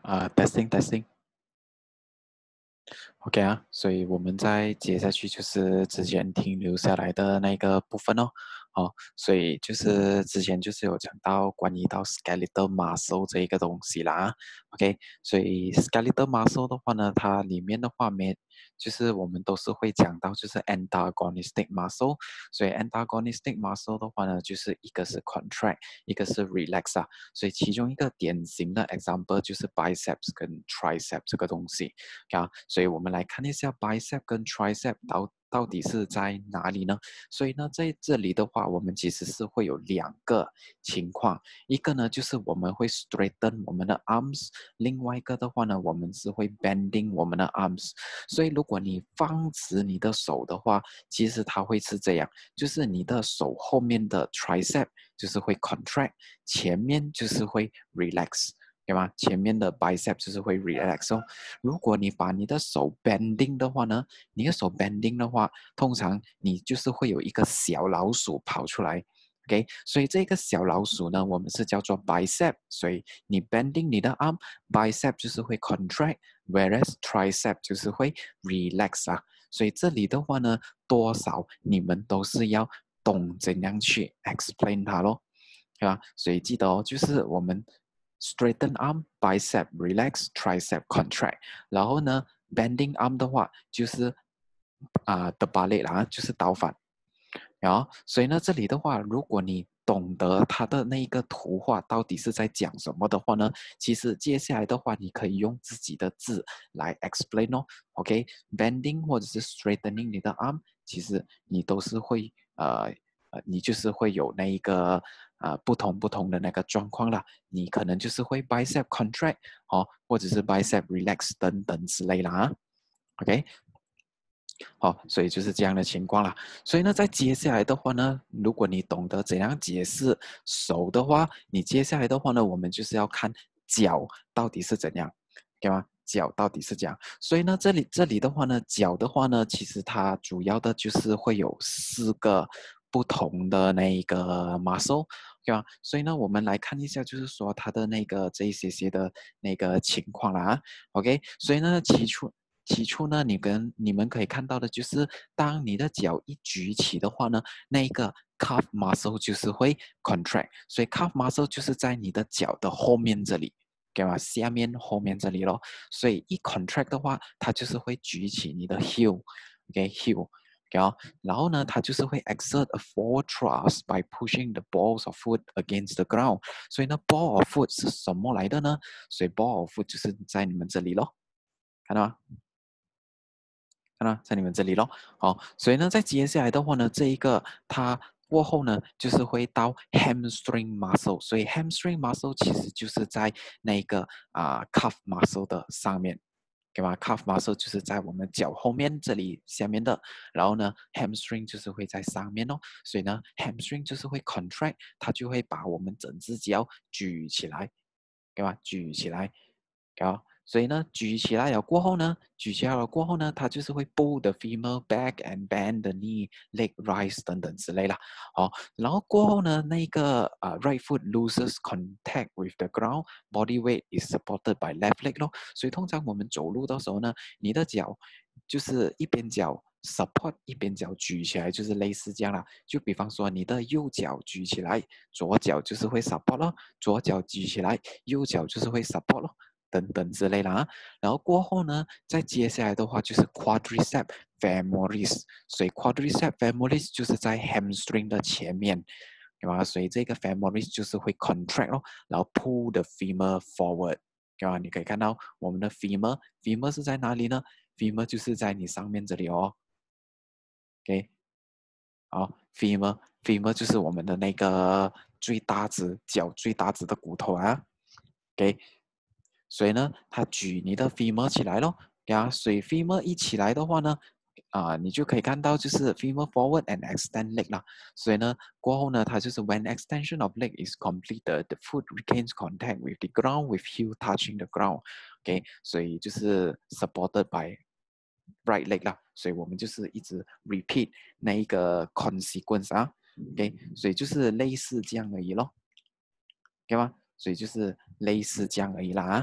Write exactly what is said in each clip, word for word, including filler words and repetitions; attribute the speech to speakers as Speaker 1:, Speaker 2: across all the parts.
Speaker 1: 啊、t e s t i n g testing。OK 啊，所以我们再接下去就是之前停留下来的那个部分哦，哦，所以就是之前就是有讲到关于到 skeletal muscle 这一个东西啦啊，OK，所以 skeletal muscle 的话呢，它里面的话面就是我们都是会讲到就是 antagonistic muscle，所以 antagonistic muscle 的话呢，就是一个是 contract，一个是 relax 啊，所以其中一个典型的 example 就是 biceps 跟 tricep 这个东西。啊，所以我们来看一下 bicep 跟 tricep 到到底是在哪里呢？所以呢，在这里的话，我们其实是会有两个情况，一个呢就是我们会 straighten 我们的 arms，另外一个的话呢，我们是会 bending 我们的 arms。所以如果你放直你的手的话，其实它会是这样，就是你的手后面的 tricep 就是会 contract，前面就是会 relax。对吗？前面的 bicep 就是会 relax 哦。如果你把你的手 bending 的话呢，你的手 bending 的话，通常你就是会有一个小老鼠跑出来。OK，所以这个小老鼠呢，我们是叫做 bicep，所以你 bending 你的 arm，bicep 就是会 contract，whereas tricep 就是会 relax 啊。所以这里的话呢，多少你们都是要懂怎样去 explain 它咯，对吧？所以记得哦，就是我们 straighten arm bicep relax tricep contract，然后呢 bending arm 的话就是啊、的 ballet 啦，就是倒反。然后所以呢这里的话，如果你懂得它的那个图画到底是在讲什么的话呢，其实接下来的话你可以用自己的字来 explain 哦。OK，bending、okay? 或者是 straightening 你的 arm，其实你都是会呃呃，你就是会有那一个呃不同不同的那个状况啦。你可能就是会 bicep contract 哦，或者是 bicep relax 等等之类啦啊。OK，好、哦，所以就是这样的情况啦。所以呢，在接下来的话呢，如果你懂得怎样解释手的话，你接下来的话呢，我们就是要看脚到底是怎样，对吗？脚到底是这样。所以呢，这里这里的话呢，脚的话呢，其实它主要的就是会有四个不同的那个 muscle，对吧？所以呢，我们来看一下，就是说它的那个这一些些的那个情况啦啊。OK，所以呢，起初。起初呢，你跟你们可以看到的就是，当你的脚一举起的话呢，那一个 calf muscle 就是会 contract，所以 calf muscle 就是在你的脚的后面这里，对吧？下面后面这里咯，所以一 contract 的话，它就是会举起你的 heel，OK，heel。然后，然后呢，它就是会 exert a forward thrust by pushing the balls of foot against the ground。所以呢，ball of foot 是什么来的呢？所以 ball of foot 就是在你们这里咯，看到吗？看到在你们这里咯，好，所以呢，在接下来的话呢，这一个它过后呢，就是会到 hamstring muscle，所以 hamstring muscle 其实就是在那个啊、呃 calf muscle 的上面，对吧？calf muscle 就是在我们脚后面这里下面的，然后呢，hamstring 就是会在上面哦，所以呢，hamstring 就是会 contract，它就会把我们整只脚举起来，对吧？举起来，好。所以呢，举起来了过后呢，举起来了过后呢，它就是会 pull the femur back and bend the knee, leg rise 等等之类啦。好，然后过后呢，那个啊、呃、right foot loses contact with the ground, body weight is supported by left leg 咯。所以通常我们走路的时候呢，你的脚就是一边脚 support 一边脚举起来，就是类似这样啦。就比方说你的右脚举起来，左脚就是会 support 咯；左脚举起来，右脚就是会 support 咯。等等之类的啊，然后过后呢，再接下来的话就是 quadricep femoris，所以 quadricep femoris 就是在 hamstring 的前面，对吧？所以这个 femoris 就是会 contract 咯，然后 pull the femur forward，对吧？你可以看到我们的 femur，femur 是在哪里呢？femur 就是在你上面这里哦，OK，好，femur，femur 就是我们的那个最大指脚最大指的骨头啊，OK。所以呢，它举你的 femur 起来咯，呀，所以 femur 一起来的话呢，啊、呃，你就可以看到就是 femur forward and extend leg 啦。所以呢，过后呢，它就是 when extension of leg is completed, the foot retains contact with the ground with heel touching the ground。OK，所以就是 supported by right leg 啦。所以我们就是一直 repeat 那一个 consequence 啊。OK，所以就是类似这样而已咯，对吗？所以就是类似这样而已啦啊。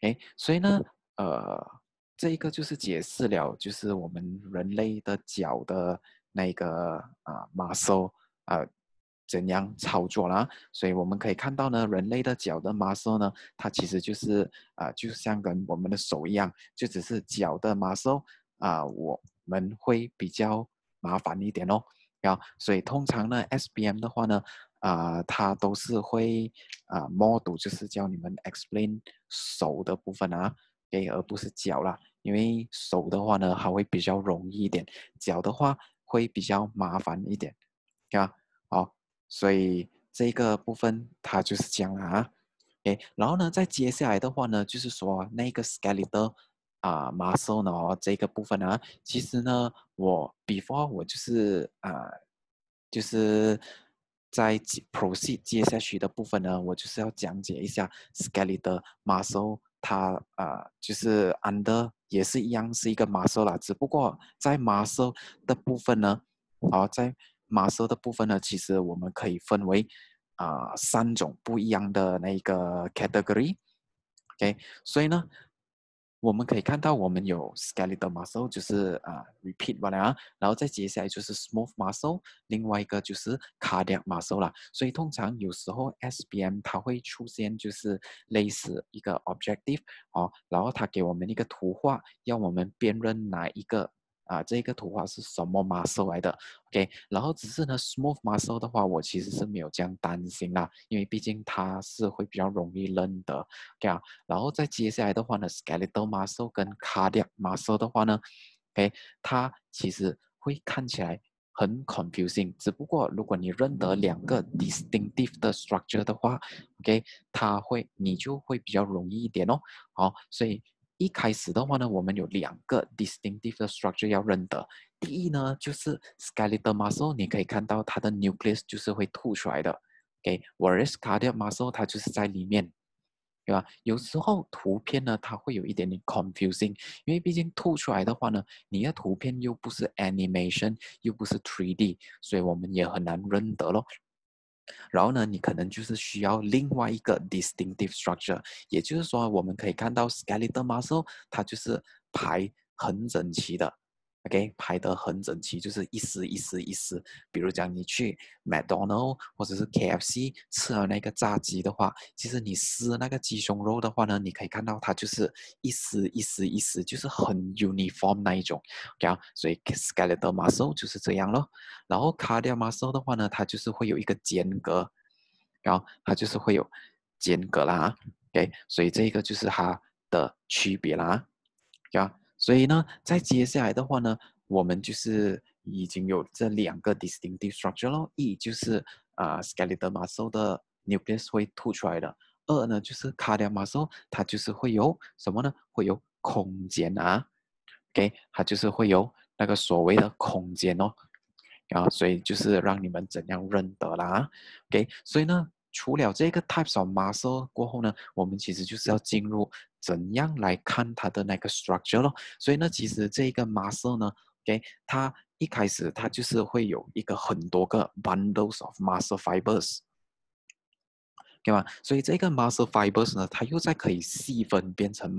Speaker 1: OK，所以呢，呃，这一个就是解释了，就是我们人类的脚的那个啊、muscle 啊、怎样操作啦。所以我们可以看到呢，人类的脚的 muscle 呢，它其实就是啊、就像跟我们的手一样，就只是脚的 muscle 啊、我们会比较麻烦一点哦。啊，所以通常呢，S B M 的话呢，啊、它都是会啊、model 就是教你们 explain 手的部分啊，给而不是脚啦，因为手的话呢，它会比较容易一点，脚的话会比较麻烦一点，啊，好，所以这个部分它就是这样啊。诶，然后呢，再接下来的话呢，就是说那个 skeletal 啊、muscle 呢、哦，这个部分啊，其实呢，我 before 我就是啊、就是在接 proceed 接下去的部分呢，我就是要讲解一下 skeletal muscle，它啊、就是 under 也是一样是一个 muscle 啦，只不过在 muscle 的部分呢，啊，在 muscle 的部分呢，其实我们可以分为啊、三种不一样的那个 category，OK，、所以呢，我们可以看到我们有 skeletal muscle，就是啊、repeat 完了啊，然后再接下来就是 smooth muscle，另外一个就是 cardiac muscle 啦。所以通常有时候 S B M 它会出现就是类似一个 objective 哦，然后它给我们一个图画，要我们辨认哪一个啊，这个图画是什么 muscle 来的？OK，然后只是呢，smooth muscle 的话，我其实是没有这样担心啦，因为毕竟它是会比较容易认得，OK 啊。然后再接下来的话呢，skeletal muscle 跟 cardiac muscle 的话呢，OK，它其实会看起来很 confusing，只不过如果你认得两个 distinctive 的 structure 的话，OK，它会你就会比较容易一点哦。好，所以一开始的话呢，我们有两个 distinctive 的 structure 要认得。第一呢，就是 skeletal muscle，你可以看到它的 nucleus 就是会凸出来的，OK，whereas cardiac muscle 它就是在里面，对吧？有时候图片呢，它会有一点点 confusing，因为毕竟凸出来的话呢，你的图片又不是 animation，又不是 three D，所以我们也很难认得咯。然后呢，你可能就是需要另外一个 distinctive structure，也就是说，我们可以看到 skeletal muscle，它就是排很整齐的，OK，排得很整齐，就是一丝一丝一丝。比如讲，你去 McDonald 或者是 K F C 吃了那个炸鸡的话，其实你撕那个鸡胸肉的话呢，你可以看到它就是一丝一丝一丝，就是很 uniform 那一种，OK 啊，所以 skeletal muscle 就是这样咯。然后 cardiac muscle 的话呢，它就是会有一个间隔，然后它就是会有间隔啦，OK，所以这个就是它的区别啦，啊，所以呢，在接下来的话呢，我们就是已经有这两个 distinctive structure 咯，一就是啊、呃 skeletal muscle 的 nucleus 会凸出来的，二呢就是 cardiac muscle，它就是会有什么呢？会有空间啊，OK，它就是会有那个所谓的空间哦。啊，所以就是让你们怎样认得啦，OK，所以呢，除了这个 types of muscle 过后呢，我们其实就是要进入怎样来看它的那个 structure 咯。所以呢，其实这个 muscle 呢，OK，它一开始它就是会有一个很多个 bundles of muscle fibers，对吧？所以这个 muscle fibers 呢，它又再可以细分变成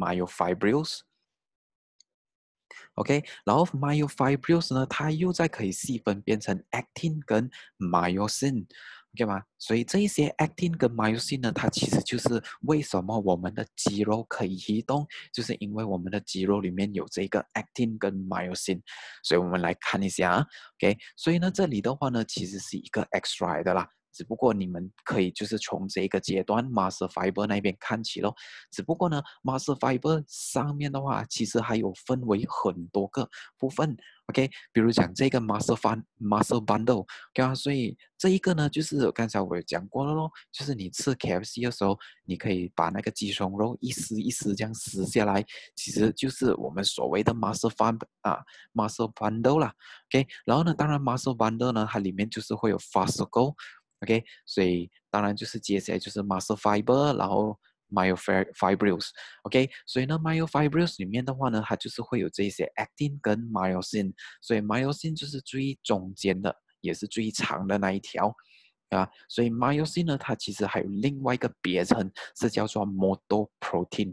Speaker 1: myofibrils。OK，然后 myofibrils 呢，它又再可以细分变成 actin 跟 myosin，OK 吗？所以这一些 actin 跟 myosin 呢，它其实就是为什么我们的肌肉可以移动，就是因为我们的肌肉里面有这个 actin 跟 myosin。所以我们来看一下啊，OK，所以呢，这里的话呢，其实是一个 extra 的啦。只不过你们可以就是从这个阶段 muscle fiber 那边看起咯。只不过呢，muscle fiber 上面的话，其实还有分为很多个部分，OK，比如讲这个 muscle fun muscle bundle，对啊，所以这一个呢，就是刚才我有讲过了咯，就是你吃 K F C 的时候，你可以把那个鸡胸肉一丝一丝这样撕下来，其实就是我们所谓的 muscle fun 啊 muscle bundle 啦，OK，然后呢，当然 muscle bundle 呢，它里面就是会有 fascicle。OK，所以当然就是接下来就是 muscle fiber，然后 myofibrils，OK，所以呢 myofibrils 里面的话呢，它就是会有这些 actin 跟 myosin，所以 myosin 就是最中间的，也是最长的那一条，啊，所以 myosin 呢，它其实还有另外一个别称是叫做 motor protein。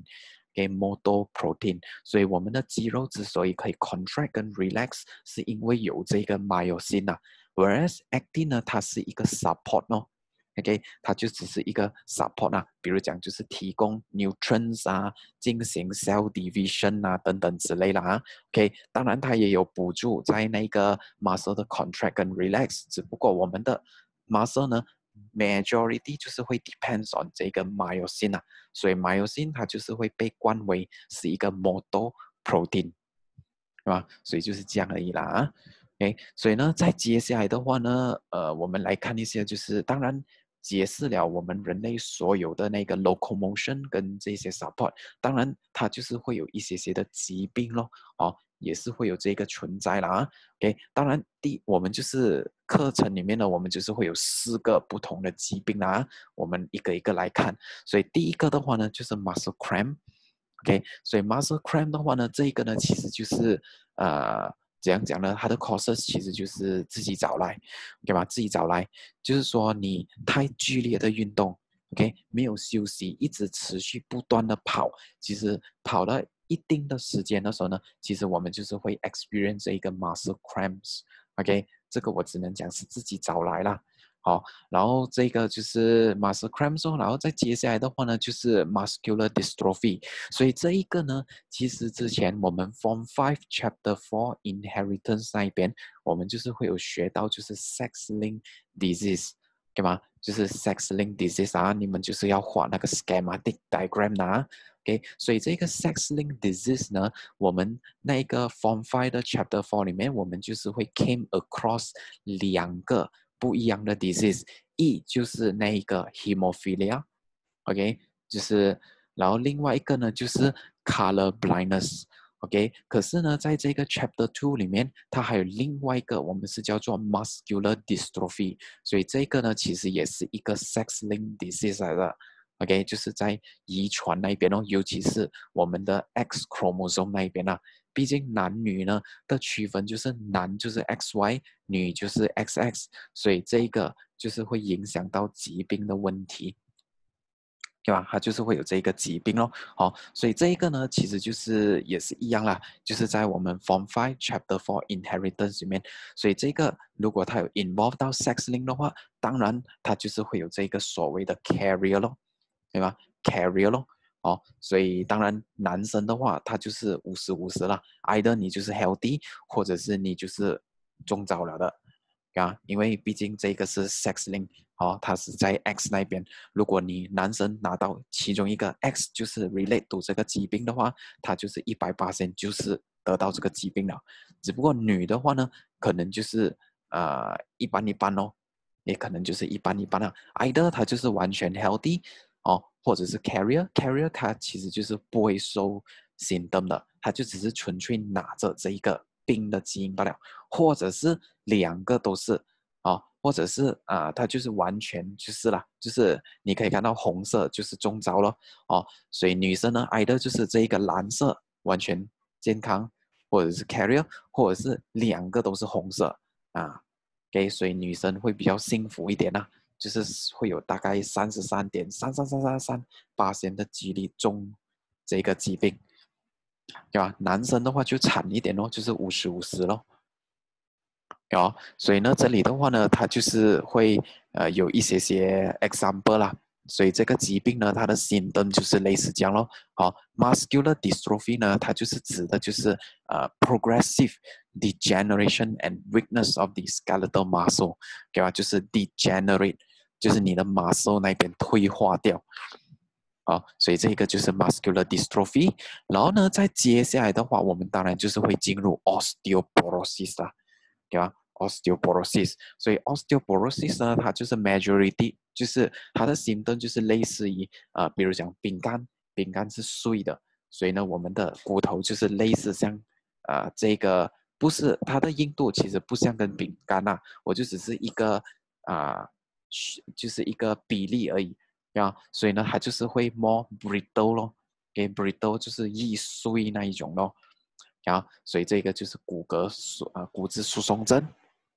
Speaker 1: 给 motor protein，所以我们的肌肉之所以可以 contract 跟 relax，是因为有这个 myosin 啊。Whereas actin 呢，它是一个 support 哦。OK， 它就只是一个 support 啊，比如讲就是提供 nutrients 啊，进行 cell division 啊等等之类的啊。OK， 当然它也有补助在那个 muscle 的 contract 跟 relax，只不过我们的 muscle 呢 majority 就是会 depends on 这个 myosin 啊，所以 myosin 它就是会被冠为是一个 motor protein， 是吧？所以就是这样而已啦啊。OK，所以呢，在接下来的话呢，呃，我们来看一下，就是当然解释了我们人类所有的那个 locomotion 跟这些 support，当然它就是会有一些些的疾病咯，哦，也是会有这个存在啦啊。OK，当然第我们就是课程里面呢，我们就是会有四个不同的疾病啦，我们一个一个来看。所以第一个的话呢，就是 muscle cramp。OK，所以 muscle cramp 的话呢，这个呢其实就是呃。怎样讲呢？它的 causes 其实就是自己找来，对吧？自己找来，就是说你太剧烈的运动 ，OK， 没有休息，一直持续不断的跑，其实跑到一定的时间的时候呢，其实我们就是会 experience 这一个 muscle cramps，OK， 这个我只能讲是自己找来啦。好，然后这个就是 muscle cramps，然后再接下来的话呢，就是 muscular dystrophy。所以这一个呢，其实之前我们 Form Five Chapter Four Inheritance 那一边，我们就是会有学到就是 sex-linked disease， 对吗？就是 sex-linked disease 啊，你们就是要画那个 schematic diagram 啊。OK，所以这个 sex-linked disease 呢，我们那个 Form Five 的 Chapter Four 里面，我们就是会 came across 两个不一样的 disease， 一就是那一个 hemophilia，OK， 就是，然后另外一个呢就是 color blindness，OK， 可是呢，在这个 Chapter Two 里面，它还有另外一个，我们是叫做 muscular dystrophy，所以这个呢，其实也是一个 sex-linked disease 来的。OK， 就是在遗传那边哦，尤其是我们的 X chromosome 那一边啊。毕竟男女呢的区分就是男就是 X Y， 女就是 X X， 所以这个就是会影响到疾病的问题，对吧？它就是会有这个疾病咯。好，所以这一个呢，其实就是也是一样啦，就是在我们 Form Five Chapter Four Inheritance 里面，所以这个如果它有 involve 到 sex link 的话，当然它就是会有这个所谓的 carrier 咯，对吧？carrier 咯。哦，所以当然男生的话，他就是五十五十啦，either 你就是 healthy，或者是你就是中招了的，啊，因为毕竟这个是 sex link，哦，它是在 X 那边，如果你男生拿到其中一个 X 就是 relate to 这个疾病的话，他就是一百八十就是得到这个疾病了，只不过女的话呢，可能就是呃一般一般哦，也可能就是一般一般啊，either 他就是完全 healthy。哦，或者是 carrier，carrier 它其实就是不会受 symptom 的，它就只是纯粹拿着这一个病的基因罢了，或者是两个都是，哦，或者是啊、呃，它就是完全就是啦，就是你可以看到红色就是中招了，哦，所以女生呢挨的就是这一个蓝色完全健康，或者是 carrier，或者是两个都是红色啊，OK，所以女生会比较幸福一点啦、啊。就是会有大概三十三点三三三三三八千的几率中这个疾病，对吧？男生的话就惨一点咯，就是五十五十咯。哦，所以呢，这里的话呢，它就是会呃有一些些 example 啦。所以这个疾病呢，它的 symptom 就是类似这样咯。好，muscular dystrophy 呢，它就是指的就是呃 progressive degeneration and weakness of the skeletal muscle，对吧？就是 degenerate，就是你的 muscle 那边退化掉。好，所以这个就是 muscular dystrophy。然后呢，在接下来的话，我们当然就是会进入 osteoporosis 啦，对吧？osteoporosis，所以 osteoporosis 呢，它就是 majority，就是它的 symptom 就是类似于呃，比如讲饼干，饼干是碎的，所以呢，我们的骨头就是类似像呃这个不是它的硬度其实不像跟饼干啊，我就只是一个啊、呃，就是一个比例而已。啊，所以呢，它就是会 more brittle 咯，给 brittle 就是易碎那一种咯，啊，所以这个就是骨骼疏啊骨质疏松症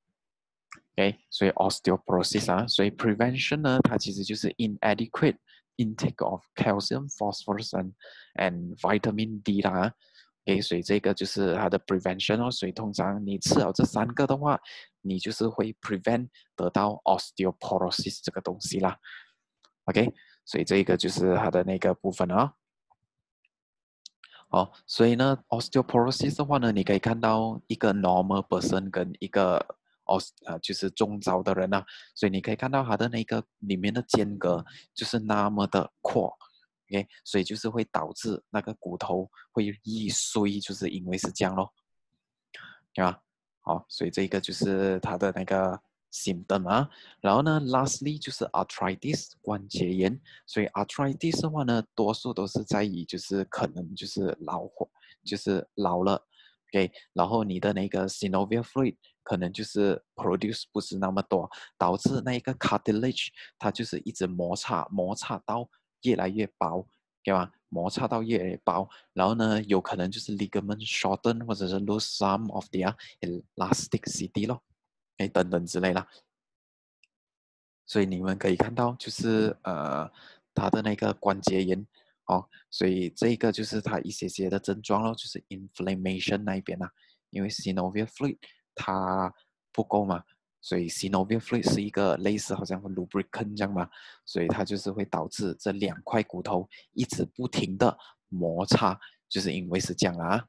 Speaker 1: ，OK，所以 osteoporosis 啊，所以 prevention 呢，它其实就是 inadequate intake of calcium, phosphorus and and vitamin D 啦。OK，所以这个就是它的 prevention 哦。所以通常你吃了这三个的话，你就是会 prevent 得到 osteoporosis 这个东西啦。OK，所以这个就是它的那个部分啊。哦，所以呢，osteoporosis 的话呢，你可以看到一个 normal person 跟一个 os 呃就是中招的人啊，所以你可以看到他的那个里面的间隔就是那么的阔，OK，所以就是会导致那个骨头会易碎，就是因为是这样咯。对吧？好，所以这个就是它的那个 symptom 啊。然后呢，lastly 就是 arthritis 关节炎。所以 arthritis 的话呢，多数都是在于就是可能就是老化，就是老了，OK。然后你的那个 synovial fluid 可能就是 produce 不是那么多，导致那个 cartilage 它就是一直摩擦，摩擦到越来越薄，对吧？摩擦到越来越薄，然后呢，有可能就是 ligament shorten 或者是 lose some of their elasticity 咯，哎，等等之类啦。所以你们可以看到，就是呃，它的那个关节炎哦，所以这个就是它一些些的症状咯，就是 inflammation 那一边啦，因为 synovial fluid 它不够嘛，所以 synovial fluid 是一个类似好像 lubricant 这样嘛，所以它就是会导致这两块骨头一直不停的摩擦，就是因为是这样啦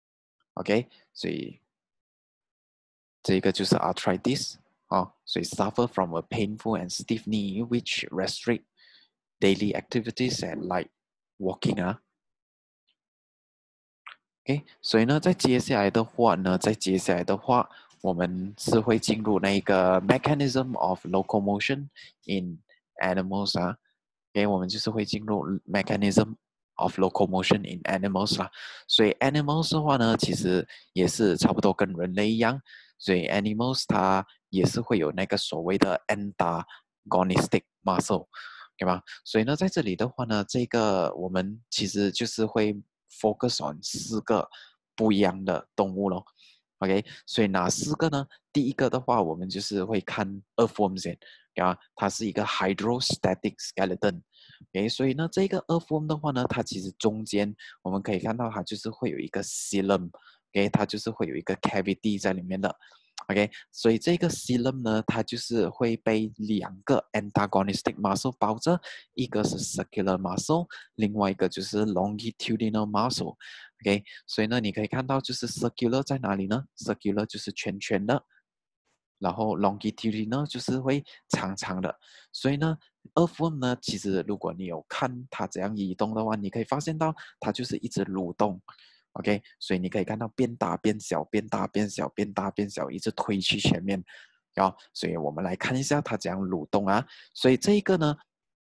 Speaker 1: ，OK，所以这个就是 arthritis 哦，所以 suffer from a painful and stiff knee which restrict daily activities and like walking 啊。OK，所以呢，在接下来的话呢，在接下来的话，我们是会进入那个 mechanism of locomotion in animals 啊。OK，我们就是会进入 mechanism of locomotion in animals 啦。所以 animals 的话呢，其实也是差不多跟人类一样，所以 animals 它也是会有那个所谓的 antagonistic muscle，对吧？所以呢，在这里的话呢，这个我们其实就是会 focus on 四个不一样的动物咯。OK，所以哪四个呢？第一个的话，我们就是会看 earthworm 先，啊，它是一个 hydrostatic skeleton。OK，所以呢，这个 earthworm 的话呢，它其实中间我们可以看到它就是会有一个 xylem，OK，它就是会有一个 cavity 在里面的。OK，所以这个 xylem 呢，它就是会被两个 antagonistic muscle 包着，一个是 circular muscle，另外一个就是 longitudinal muscle。OK，所以呢，你可以看到就是 circular 在哪里呢？circular 就是圈圈的，然后 longitudinal 就是会长长的。所以呢，earthworm 呢，其实如果你有看它怎样移动的话，你可以发现到它就是一直蠕动。OK，所以你可以看到变大变小，变大变小，变大变小，一直推去前面。啊，所以我们来看一下它怎样蠕动啊。所以这一个呢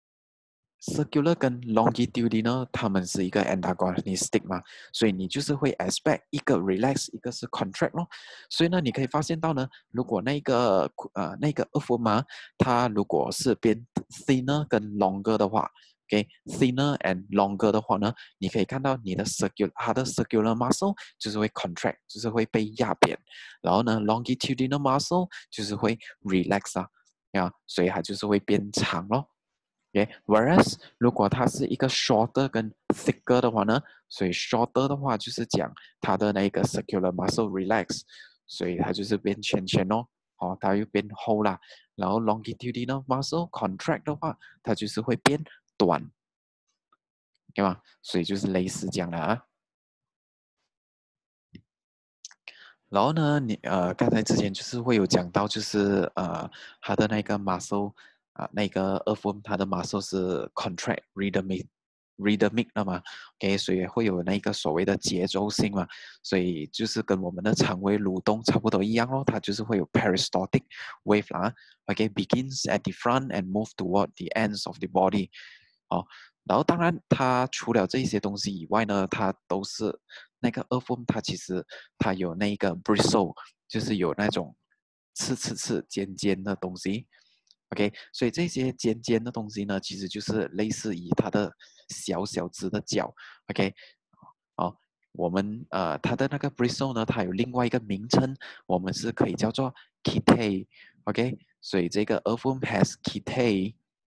Speaker 1: ，circular 跟 longitudinal 它们是一个 antagonistic 嘛，所以你就是会 expect 一个 relax，一个是 contract 咯。所以呢，你可以发现到呢，如果那个呃那个 earthworm 嘛，它如果是变 thinner 跟 longer 的话，OK，thinner and longer 的话呢，你可以看到你的 circular 它的 circular muscle 就是会 contract，就是会被压扁，然后呢 longitudinal muscle 就是会 relax 啊，啊，所以它就是会变长咯。OK，whereas 如果它是一个 shorter 跟 thicker 的话呢，所以 shorter 的话就是讲它的那个 circular muscle relax，所以它就是变圈圈哦，哦，它又变厚啦。然后 longitudinal muscle contract 的话，它就是会变短，对吗？所以就是类似这样的啊。然后呢，你呃，刚才之前就是会有讲到，就是呃，它的那个 muscle 啊、那个 earthworm 它的 muscle 是 contract rhythmic rhythmic 的嘛，OK，所以会有那个所谓的节奏性嘛，所以就是跟我们的肠胃蠕动差不多一样咯，它就是会有 peristaltic wave 啦，OK，begins at the front and move toward the ends of the body，哦，然后当然它除了这些东西以外呢，它都是那个 earthworm 它其实它有那个 bristle，就是有那种刺刺刺尖尖的东西。OK，所以这些尖尖的东西呢，其实就是类似于它的小小只的脚。OK，哦，我们呃它的那个 bristle 呢，它有另外一个名称，我们是可以叫做 kitae。OK，所以这个 earthworm has kitae。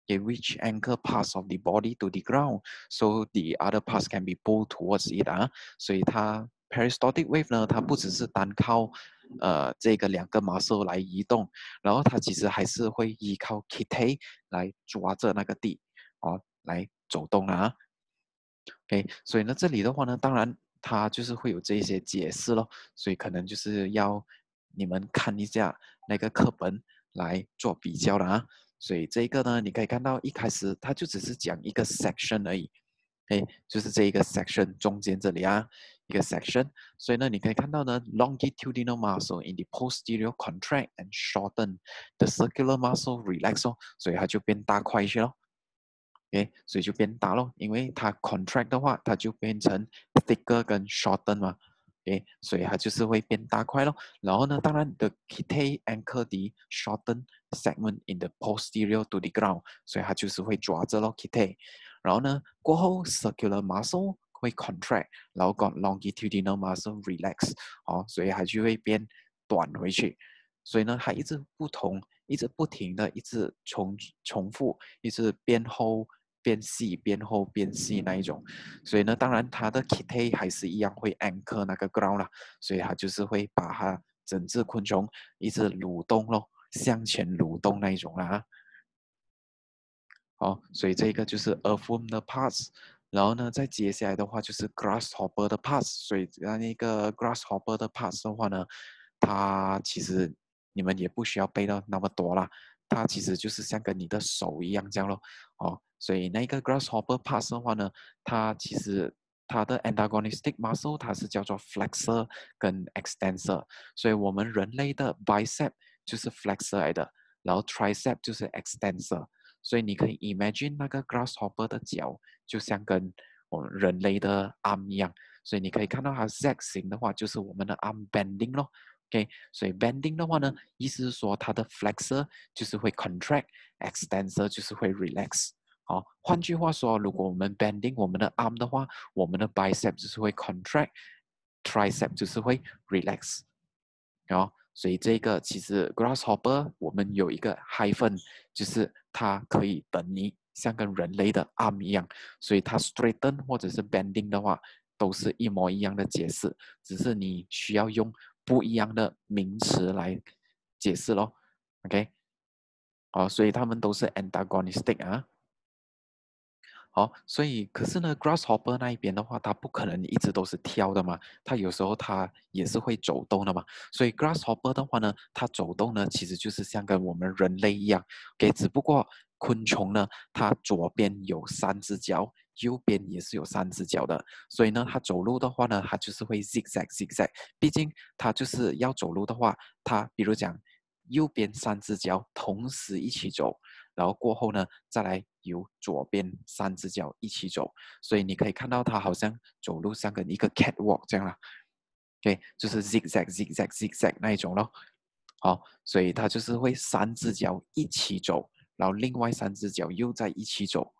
Speaker 1: okay, which anchor parts of the body to the ground, so the other parts can be pulled towards it 啊。所以它 peristaltic wave 呢，它不只是单靠呃这个两个 muscle 来移动，然后它其实还是会依靠 kite 来抓着那个地哦来走动啊。OK，所以呢这里的话呢，当然它就是会有这一些解释咯，所以可能就是要你们看一下那个课本来做比较的啊。所以这个呢，你可以看到一开始它就只是讲一个 section 而已，OK，就是这一个 section 中间这里啊，一个 section。所以呢，你可以看到呢，longitudinal muscle in the posterior contract and shorten the circular muscle relax 哦，所以它就变大块一些咯。OK，所以就变大咯，因为它 contract 的话，它就变成 thicker 跟 shorten 嘛。OK，所以它就是会变大块咯。然后呢，当然 the kite anchor the shorten segment in the posterior to the ground，所以它就是会抓着咯 kite。然后呢，过后 circular muscle 会 contract，然后 got longitudinal muscle relax，哦，所以它就会变短回去。所以呢，它一直不同，一直不停的，一直重重复，一直变厚。变细、变厚、变细那一种，所以呢，当然它的 kite 还是一样会 anchor 那个 ground 啦，所以它就是会把它整只昆虫一直蠕动咯，向前蠕动那一种啦。好，所以这个就是 earthworm 的 parts，然后呢，再接下来的话就是 grasshopper 的 parts，所以那个 grasshopper 的 parts 的话呢，它其实你们也不需要背到那么多啦，它其实就是像跟你的手一样这样咯，哦，所以那个 grasshopper parts 的话呢，它其实它的 antagonistic muscle 它是叫做 flexor 跟 extensor，所以我们人类的 bicep 就是 flexor 来的，然后 tricep 就是 extensor。所以你可以 imagine 那个 grasshopper 的脚就像跟我们人类的 arm 一样，所以你可以看到它 Z 型的话，就是我们的 arm bending 咯。OK，所以 bending 的话呢，意思是说它的 flexor 就是会 contract，extensor 就是会 relax。好，换句话说，如果我们 bending 我们的 arm 的话，我们的 bicep 就是会 contract，tricep 就是会 relax。哦，所以这个其实 grasshopper 我们有一个 hyphen，就是它可以等于像跟人类的 arm 一样，所以它 straighten 或者是 bending 的话，都是一模一样的解释，只是你需要用不一样的名词来解释咯。OK， 哦，所以他们都是 antagonistic 啊。好，所以可是呢，grasshopper 那一边的话，它不可能一直都是跳的嘛，它有时候它也是会走动的嘛。所以 grasshopper 的话呢，它走动呢，其实就是像跟我们人类一样，OK，只不过昆虫呢，它左边有三只脚，右边也是有三只脚的，所以呢，它走路的话呢，它就是会 zigzag zigzag，毕竟它就是要走路的话，它比如讲右边三只脚同时一起走。然后过后呢，再来由左边三只脚一起走，所以你可以看到它好像走路像跟一个 catwalk 这样啦，OK，就是 zigzag zigzag zigzag 那一种咯。好，所以它就是会三只脚一起走，然后另外三只脚又在一起走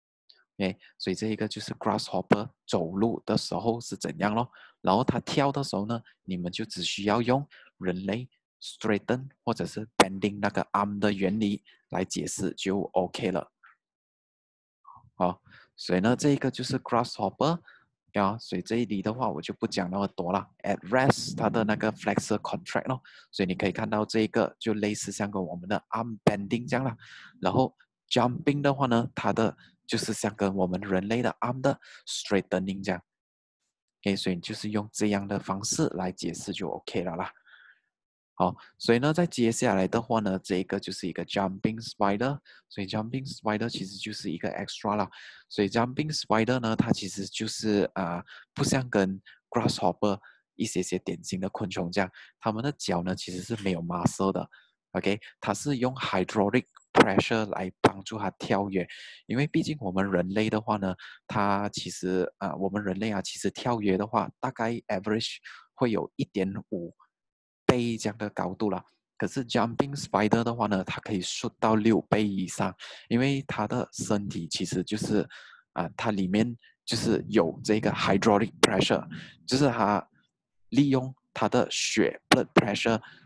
Speaker 1: ，OK，所以这一个就是 grasshopper 走路的时候是怎样咯，然后它跳的时候呢，你们就只需要用人类 straighten 或者是 bending 那个 arm 的原理来解释就 OK 了。好，所以呢，这一个就是 grasshopper 啊，所以这一里的话我就不讲那么多了。At rest 它的那个 flexor contract 咯，所以你可以看到这一个就类似像跟我们的 arm bending 这样啦。然后 jumping 的话呢，它的就是像跟我们人类的 arm 的 straightening 这样。OK，所以就是用这样的方式来解释就 OK 了啦。好，所以呢，在接下来的话呢，这个就是一个 jumping spider，所以 jumping spider 其实就是一个 extra 啦。所以 jumping spider 呢，它其实就是啊、呃，不像跟 grasshopper 一些些典型的昆虫这样，它们的脚呢其实是没有 muscle 的，OK，它是用 hydraulic pressure 来帮助它跳跃。因为毕竟我们人类的话呢，它其实啊、呃，我们人类啊，其实跳跃的话，大概 average 会有一点五。倍这样的高度了。可是 jumping spider 的话呢，它可以缩到六倍以上，因为它的身体其实就是啊、呃，它里面就是有这个 hydraulic pressure，就是它利用它的血 blood pressure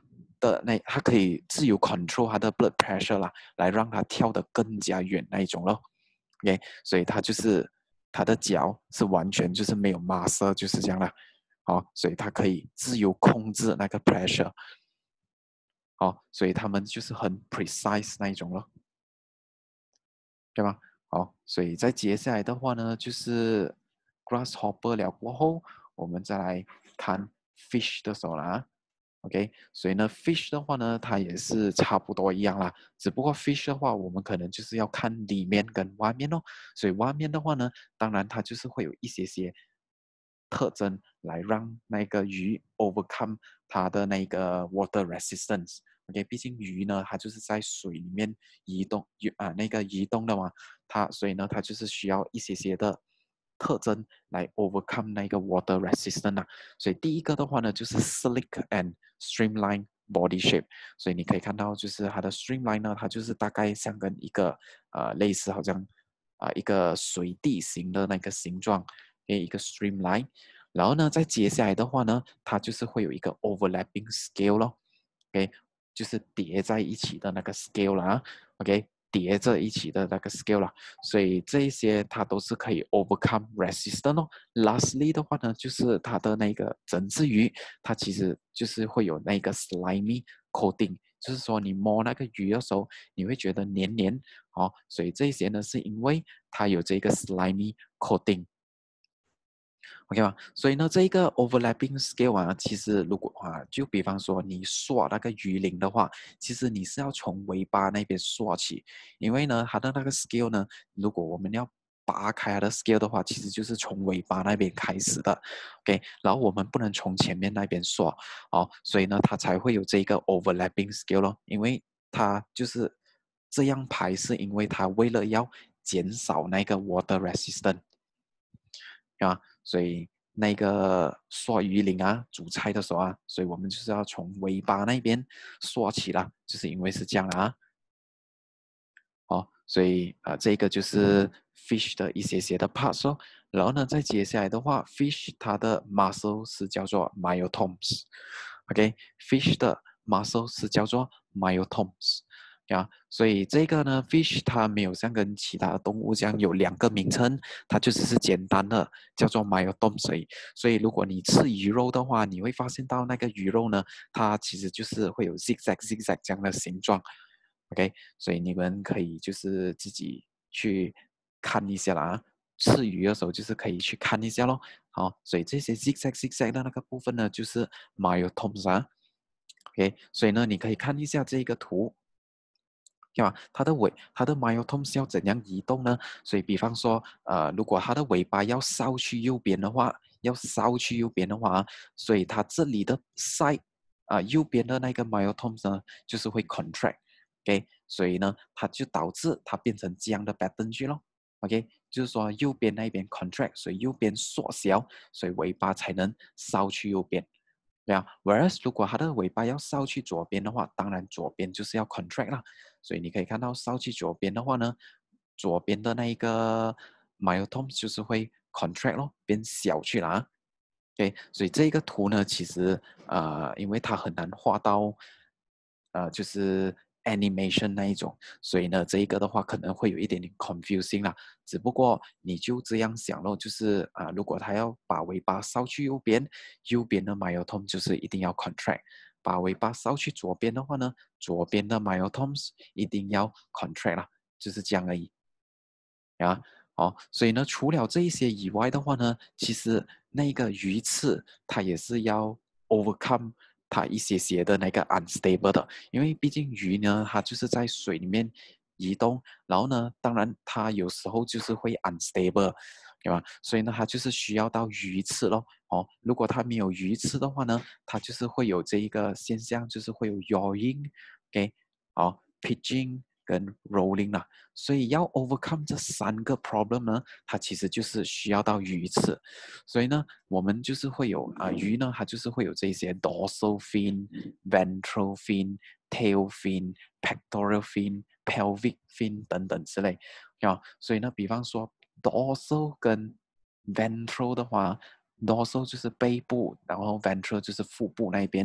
Speaker 1: 的那它可以自由 control 它的 blood pressure 啦，来让它跳得更加远那一种咯。OK， 所以它就是它的脚是完全就是没有 muscle， 就是这样啦。好，所以它可以自由控制那个 pressure。好，所以他们就是很 precise 那一种咯，对吗？好，所以在接下来的话呢，就是 grasshopper 了过后，我们再来看 fish 的时候啦啊。OK，所以呢，fish 的话呢，它也是差不多一样啦，只不过 fish 的话，我们可能就是要看里面跟外面哦。所以外面的话呢，当然它就是会有一些些特征来让那个鱼 overcome 它的那个 water resistance。OK，毕竟鱼呢，它就是在水里面移动，啊那个移动的嘛，它所以呢，它就是需要一些些的特征来 overcome 那个 water resistance 啊。所以第一个的话呢，就是 slick and streamline body shape。所以你可以看到，就是它的 streamline 呢，它就是大概像跟一个呃类似好像啊、呃、一个水滴形的那个形状，一个 streamline。然后呢，再接下来的话呢，它就是会有一个 overlapping scale 咯。OK，就是叠在一起的那个 scale 啦 OK，叠在一起的那个 scale 啦，所以这一些它都是可以 overcome resistance 哦。Lastly 的话呢，就是它的那个整只鱼，它其实就是会有那个 slimy coating，就是说你摸那个鱼的时候，你会觉得黏黏哦，所以这些呢是因为它有这个 slimy coating。OK 吗？所以呢，这一个 overlapping scale 啊，其实如果啊，就比方说你刷那个鱼鳞的话，其实你是要从尾巴那边刷起，因为呢，它的那个 scale 呢，如果我们要拔开它的 scale 的话，其实就是从尾巴那边开始的，OK，然后我们不能从前面那边刷，哦，所以呢，它才会有这个 overlapping scale 咯，因为它就是这样排，是因为它为了要减少那个 water resistance。啊，所以那个刷鱼鳞啊，煮菜的时候啊，所以我们就是要从尾巴那边刷起啦，就是因为是这样啊。哦，所以啊、呃，这个就是 fish 的一些些的 parts 哦。然后呢，再接下来的话，fish 它的 muscle 是叫做 myotoms，OK，fish 的 muscle 是叫做 myotoms。呀，所以这个呢，fish 它没有像跟其他的动物这样有两个名称，它就只是简单的叫做 myotoms 而已。所以如果你吃鱼肉的话，你会发现到那个鱼肉呢，它其实就是会有 zigzag zigzag 这样的形状。OK，所以你们可以就是自己去看一下啦啊。吃鱼的时候就是可以去看一下咯。好，所以这些 zigzag zigzag 的那个部分呢，就是 myotoms 啊。OK，所以呢，你可以看一下这个图。对吧？它的尾，它的 myotoms 要怎样移动呢？所以，比方说，呃，如果它的尾巴要烧去右边的话，要烧去右边的话，所以它这里的 side 啊、呃，右边的那个 myotoms 呢，就是会 contract，OK，、okay? 所以呢，它就导致它变成这样的 pattern 去咯，OK，就是说右边那边 contract，所以右边缩小，所以尾巴才能烧去右边。对啊，whereas 如果它的尾巴要烧去左边的话，当然左边就是要 contract 啦。所以你可以看到烧去左边的话呢，左边的那一个 myotoms 就是会 contract 咯，变小去了啊。OK，所以这个图呢，其实呃，因为它很难画到呃，就是 animation 那一种，所以呢，这一个的话可能会有一点点 confusing 啦。只不过你就这样想咯，就是啊、呃，如果它要把尾巴烧去右边，右边的 myotoms 就是一定要 contract；把尾巴烧去左边的话呢，左边的 myotoms 一定要 contract 啦，就是这样而已。啊，哦，所以呢，除了这一些以外的话呢，其实那个鱼刺它也是要 overcome 它一些些的那个 unstable 的，因为毕竟鱼呢，它就是在水里面移动，然后呢，当然它有时候就是会 unstable，对吧？所以呢，它就是需要到鱼刺咯。哦，如果它没有鱼刺的话呢，它就是会有这一个现象，就是会有 yawing，OK，好，pitching 跟 rolling 啦。所以要 overcome 这三个 problem 呢，它其实就是需要到鱼刺。所以呢，我们就是会有啊、呃、鱼呢，它就是会有这些 dorsal fin、ventral fin、tail fin、pectoral fin、pelvic fin 等等之类啊。所以呢，比方说 dorsal 跟 ventral 的话，dorsal 就是背部，然后 ventral 就是腹部那边。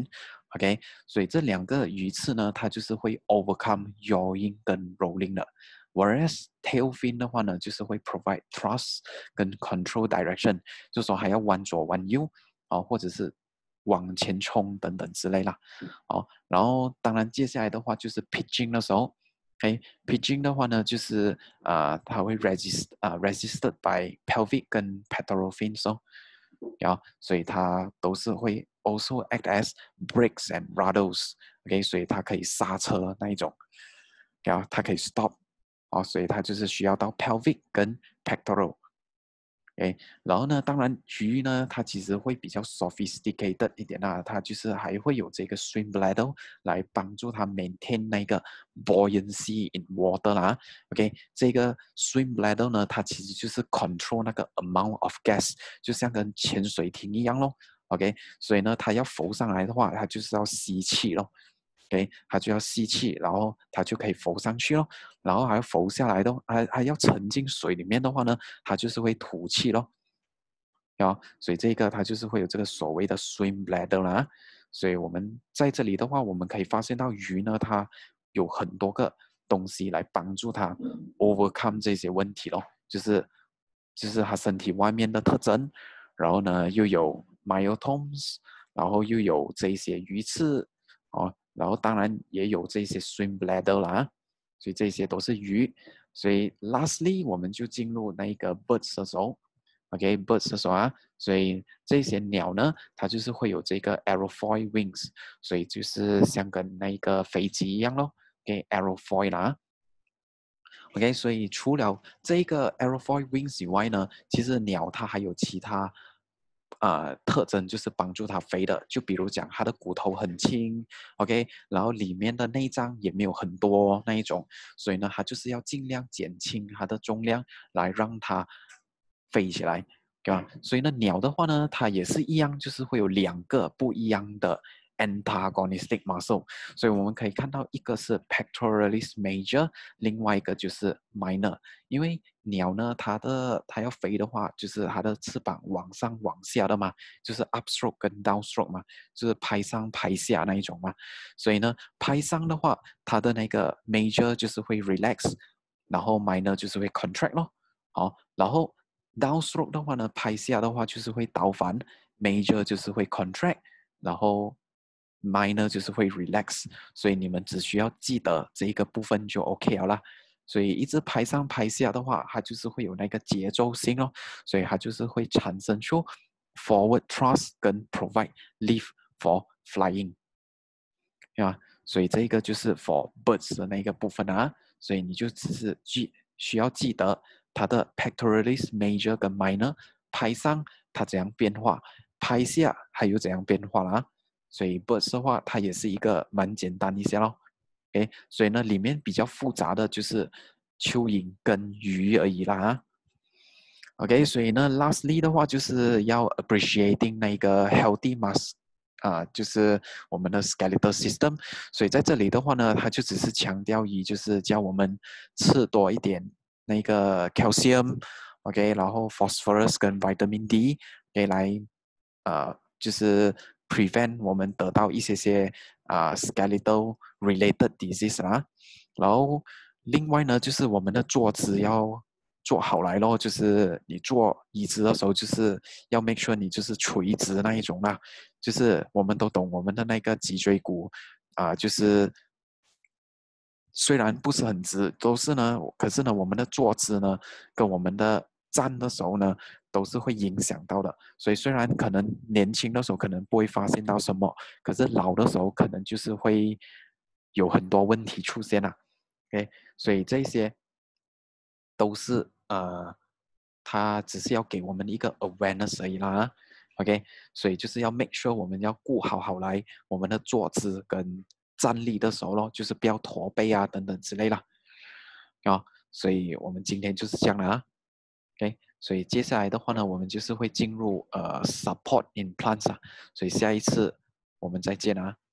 Speaker 1: OK，所以这两个鱼刺呢，它就是会 overcome yawing 跟 rolling 的。Whereas tail fin 的话呢，就是会 provide thrust 跟 control direction，就说还要弯左弯右啊，或者是往前冲等等之类啦。哦，然后当然接下来的话就是 pitching 的时候，OK，pitching 的话呢，就是啊、呃，它会 resist 啊、呃、resisted by pelvic 跟 pectoral fins 哦。然后所以它都是会 also act as brakes and rudders，OK，、okay? 所以它可以刹车那一种，然后它可以 stop， 哦，所以它就是需要到 pelvic 跟 pectoral。哎，然后呢，当然鱼呢，它其实会比较 sophisticated 一点啊，它就是还会有这个 swim bladder 来帮助它 maintain 那个 buoyancy in water 啦。OK，这个 swim bladder 呢，它其实就是 control 那个 amount of gas，就像跟潜水艇一样咯。OK，所以呢，它要浮上来的话，它就是要吸气咯。OK，它就要吸气，然后它就可以浮上去咯。然后还要浮下来的，还还要沉进水里面的话呢，它就是会吐气咯。啊，所以这个它就是会有这个所谓的 swim bladder 啦。所以我们在这里的话，我们可以发现到鱼呢，它有很多个东西来帮助它 overcome 这些问题咯，就是就是它身体外面的特征，然后呢又有 myotomes，然后又有这些鱼刺哦，然后当然也有这些 swim bladder 啦，所以这些都是鱼。所以 lastly 我们就进入那个 birds 的时候。OK，birds、okay, 的时候啊，所以这些鸟呢，它就是会有这个 aerofoil wings，所以就是像跟那个飞机一样咯。OK，aerofoil、okay, 啦。OK，所以除了这个 aerofoil wings 以外呢，其实鸟它还有其他呃特征，就是帮助它飞的。就比如讲，它的骨头很轻，OK，然后里面的内脏也没有很多那一种，所以呢，它就是要尽量减轻它的重量，来让它飞起来，对吧？所以呢，鸟的话呢，它也是一样，就是会有两个不一样的 antagonistic muscle，所以我们可以看到一个是 pectoralis major，另外一个就是 minor。因为鸟呢，它的它要飞的话，就是它的翅膀往上往下的嘛，就是 upstroke 跟 downstroke 嘛，就是拍上拍下那一种嘛。所以呢，拍上的话，它的那个 major 就是会 relax，然后 minor 就是会 contract 咯。好，然后 downstroke 的话呢，拍下的话就是会倒反 major 就是会 contract，然后 minor 就是会 relax，所以你们只需要记得这一个部分就 OK 了啦。所以一直拍上拍下的话，它就是会有那个节奏性哦，所以它就是会产生出 forward thrust 跟 provide lift for flying，对吧？所以这个就是 for birds 的那个部分啊，所以你就只是记需要记得它的 pectoralis major 跟 minor， 拍上它怎样变化，拍下还有怎样变化啦。所以 birds 的话，它也是一个蛮简单一些咯。诶，所以呢，里面比较复杂的就是蚯蚓跟鱼而已啦。OK，所以呢，lastly 的话就是要 appreciating 那个 healthy mass 啊、呃，就是我们的 skeletal system。所以在这里的话呢，它就只是强调于就是叫我们吃多一点那个 calcium，OK，、okay, 然后 phosphorus 跟 vitamin D，可以来呃，就是 prevent 我们得到一些些啊、呃、skeletal related disease 啦。然后另外呢，就是我们的坐姿要做好来咯，就是你坐椅子的时候，就是要 make sure 你就是垂直那一种啦。就是我们都懂我们的那个脊椎骨啊、呃，就是虽然不是很直，都是呢，可是呢，我们的坐姿呢，跟我们的站的时候呢，都是会影响到的。所以虽然可能年轻的时候可能不会发现到什么，可是老的时候可能就是会有很多问题出现了。OK，所以这些都是呃，它只是要给我们一个 awareness 而已啦。OK，所以就是要 make sure 我们要顾好好来我们的坐姿跟站立的时候咯，就是不要驼背啊等等之类啦。啊，所以我们今天就是这样了啊。OK，所以接下来的话呢，我们就是会进入呃 support implants 啊，所以下一次我们再见啊。